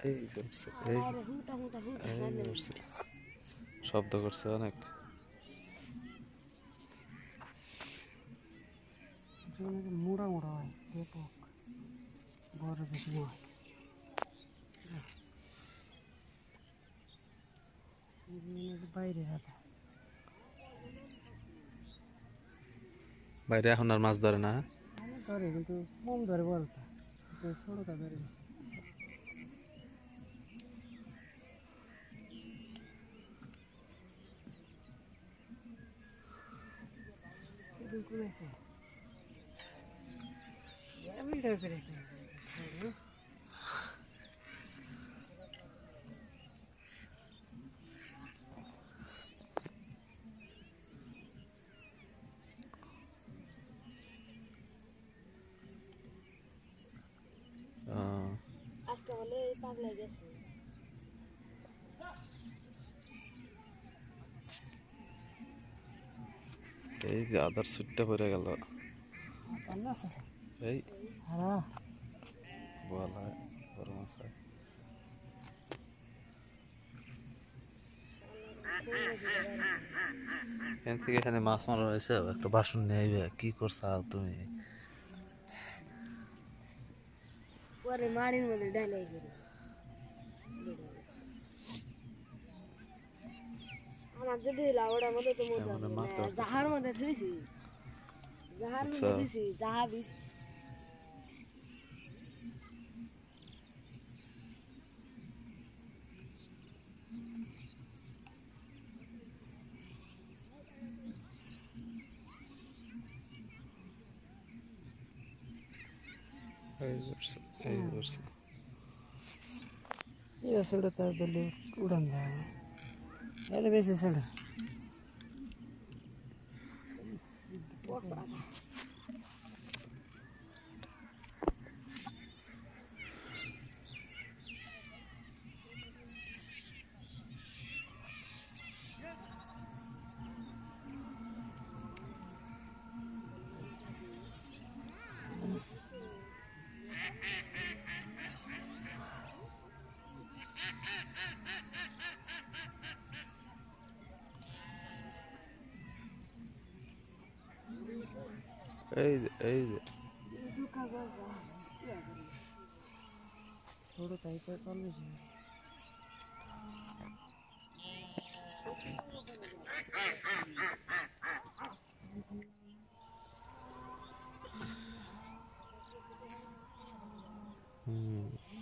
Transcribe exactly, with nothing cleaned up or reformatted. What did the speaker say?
এই করছে এই এই করছে শব্দ করছে অনেক মোড়া মোড়া হয় ব্যাপক বড় বেশি নয় বাইরে হাতে বাইরে এখন আর মাছ ধরে না ধরে কিন্তু কম ধরে বলতা ছোটটা ধরে আমি করে আজকে বলে পাগলা গেছে এই যে আদার সুটটা পড়ে গেল এই বলা বড় মাছ এখান থেকে এখানে মাছ মারা হয়েছে একটা বাসন নিয়ে আইবে কি করছা তুমি পরে মাড়ির মধ্যে ঢালাই গেল আমার যদি লাউড়ার মধ্যে তো মধ্যে জাহার মধ্যে ধরেছি জাহার মধ্যে ধরেছি জাহা বিষ এই করছে এই করছে ये सड़ा था दिल्ली उड़न था यार वैसे सड़ा এই এই छोड़ो ताई पर चल रही হুম